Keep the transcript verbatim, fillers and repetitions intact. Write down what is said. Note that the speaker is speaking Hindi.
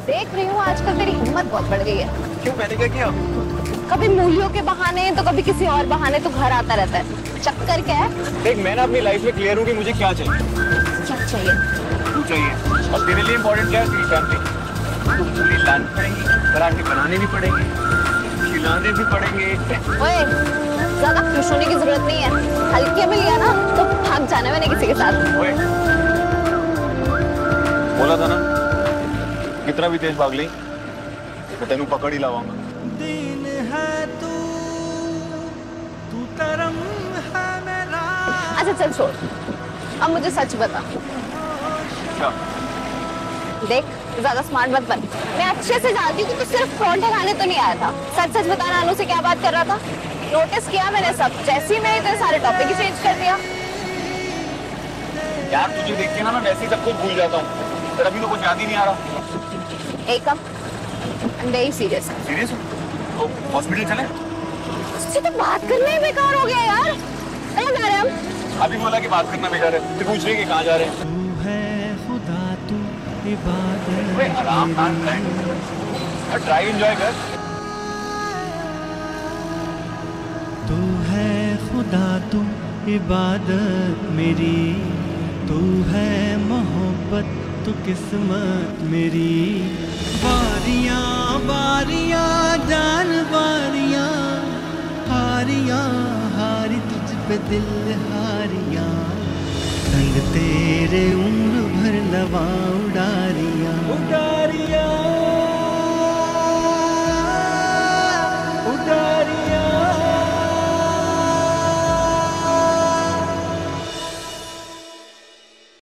देख रही हूँ आजकल तेरी हिम्मत बहुत बढ़ गई है। क्यों, मैंने क्या किया? कभी मूलियों के बहाने तो कभी किसी और बहाने तो घर आता रहता है। चक्कर क्या है? देख, मैं ना अपनी लाइफ में क्लियर हूँ कि मुझे क्या चाहिए। क्या चाहिए? तू चाहिए। और तेरे लिए इम्पोर्टेंट क्या है? तेरी फैमिली। पूरी लानी पड़ेगी, पराठे बनाने भी पड़ेंगे, खिलाने भी पड़ेंगे। ओए, ज्यादा खुश होने की जरूरत नहीं है। हल्के मिल गया ना तो भाग जाने मैंने किसी के साथ। ओए, बोला था ना, कितना भी तेज भाग ली तो तेनू पकड़ ही लाऊंगा। दिन है तू, तू तरम है मेरा। अच्छा चल छोड़, अब मुझे सच बता। क्या? देख, ज्यादा स्मार्ट मत बन। मैं अच्छे से जानती हूँ कि तू सिर्फ फोन ठगाने तो नहीं आया था। सच सच बता, नानू से क्या बात कर रहा था? नोटिस किया मैंने सब। जैसे ही मैं इतने सारे टॉपिक ही चेंज कर दिया। यार तुझे देख के ना मैं वैसे ही सब कुछ भूल जाता हूँ, पर अभी तो कुछ याद ही नहीं आ रहा। एकम, I'm very serious. सीरियस हो? तो हॉस्पिटल चले? उससे तो बात करना ही बेकार हो गया यार। कहाँ जा रहे हैं हम? अभी बोला कि बात करना बेकार है, तो पूछ रही है कि कहाँ जा रहे हैं। तू है खुदा, तू इबादत। ओए, आराम आराम ट्राई एंजॉय कर। तू है खुदा, तू इबादत मेरी। तू है मोहब्बत, तू किस्मत मेरी। बारियां बारियां जान बारियां, हारियां हारी तुझ पे दिल हारियां। संग तेरे उम्र भर लवा